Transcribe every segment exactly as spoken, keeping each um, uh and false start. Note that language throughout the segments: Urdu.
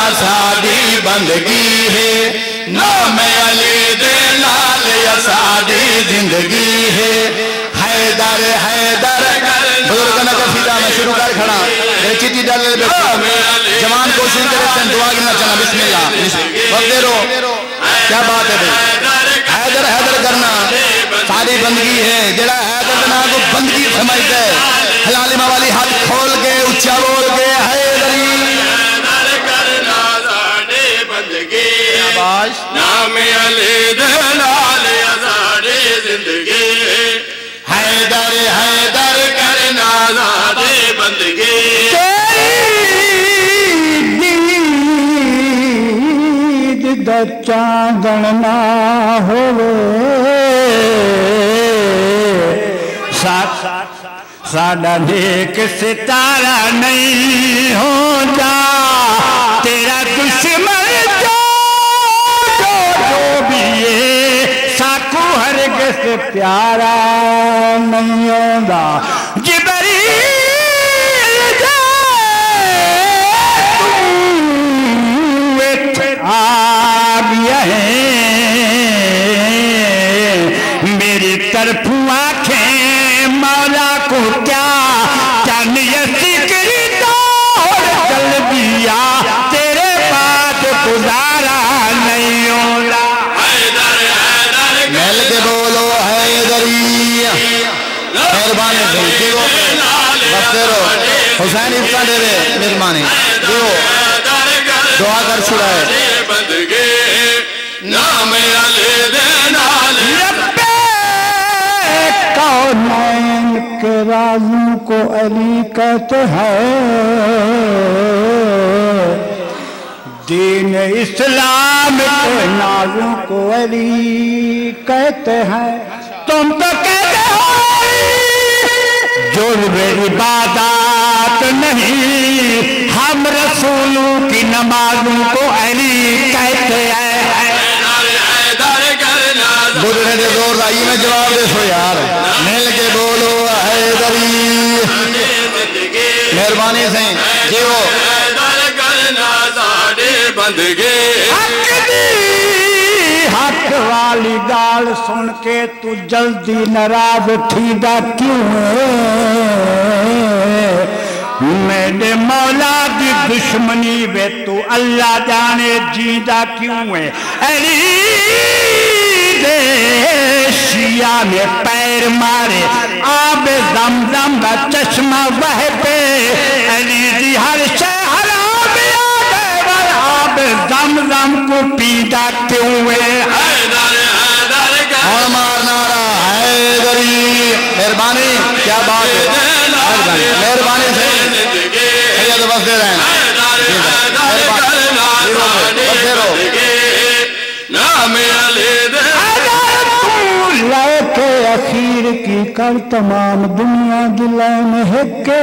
ساڑی بندگی ہے نام علی دے نال یا ساڑی زندگی ہے حیدر حیدر بزرگانہ کا سیدھا میں شروع کر کھڑا میرے چیٹی ڈالے بیٹھے جوان کوشش کرے سن دعا گنا چلا بسم اللہ وقت دے رو کیا بات ہے بھئی حیدر حیدر کرنا ساری بندگی ہے جڑا حیدر دنا کو بندگی سمجھتا ہے حلال موالی ہاتھ کھول کے اچھا بول کے حیدری حیدر کرنا ساری بندگی نام علی دلال ساری زندگی حیدر حیدر کرنا ساری بندگی چاندن نہ ہوئے ساڑھا نیک ستارہ نہیں ہو جا تیرا دشمن جو جو بھی ہے ساکو ہرگز پیارا نہیں ہوگا جبریل میری طرف آنکھیں مولا کو کیا چند یہ ذکری دور چل دیا تیرے بعد گزارا نہیں ہوگا مل کے بولو حیدری مہربانی دیو بس رو حسین ابتا دے دے مہربانی دیو دعا کر چھوڑا ہے نام علی دے نال رب کونین کے رازوں کو علی کہتے ہیں دین اسلام کے نازوں کو علی کہتے ہیں تم تو کہتے ہو جرم عبادات نہیں ہم رسولوں کی نمازوں کو علی کہتے ہیں بودھنے دے زور رائیوں میں جواب دے سو یار مل کے بولو حیدری مہربانی سے جیو حق دی حق والی گال سن کے تو جلدی ناراض ٹھیدا کیوں ہے میرے مولا دی دشمنی بے تو اللہ جانے جیدہ کیوں ہے علی دے شیعہ میں پیر مارے آب زمزم کا چشمہ بہ پہ علی دی ہر شے حرام یاد ہے آب زمزم کو پیدا کیوں ہے اور مارنا رہا حیدری مہربانی کیا بات ہے مہربانی سے حیدر بس دے رہے ہیں بس دے رو نام علی دے لے کے اخیر کی کر تمام دنیا دلائن ہکے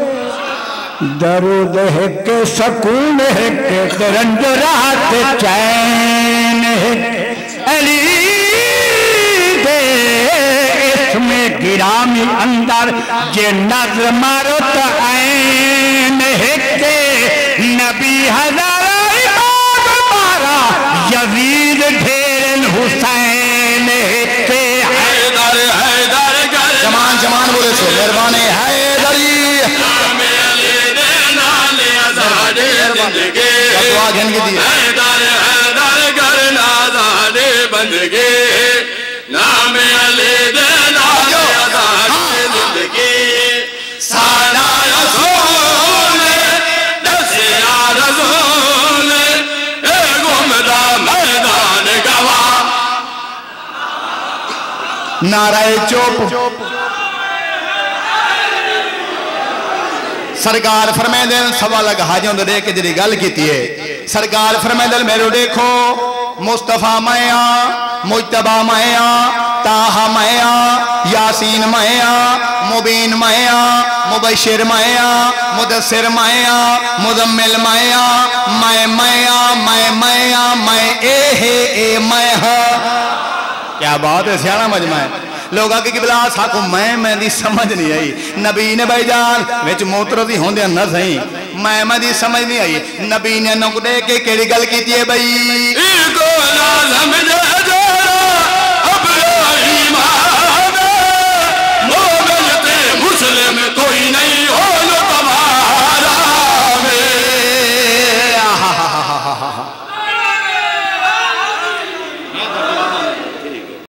درود ہکے سکون ہکے درنج رات چین ہکے علی دے اس میں گرامی اندر جے نظر مارو تو عین ہکے نبی ہزار امام مارا یزید ڈھیرن حسین ہکے حیدر حیدر جمان جمان بولے سو مہربانی حیدری نام علی دے نال آزاد زندگی دعا گھن کی دی حیدر حیدر کرنا آزاد بندگی نام علی دے نال آزاد زندگی سانا رسول دسیا رسول اے گمدہ میدان گواہ نعرہ چوپ سرکار فرمائے دل سوا لگ حاجوں دے دیکھ جری گل کیتی ہے سرکار فرمائے دل میرے دیکھو مصطفیٰ مائیا مجتبہ مائیا تاہا مائیا یاسین مائیا مبین مائیا مبشر مائیا مدثر مائیا مزمل مائیا مائے مائیا مائے مائیا مائے اے ہے اے مائے ہا کیا بات ہے سیانہ مجمع ہے لوگ آگے کی بلا ساکو میں میں دی سمجھ نہیں آئی نبی نے بھائی جان ویچ موترزی ہوں دیا نہ سہیں میں میں دی سمجھ نہیں آئی نبی نے نکڑے کے کیڑی گل کی تیے بھائی ایک لازم جا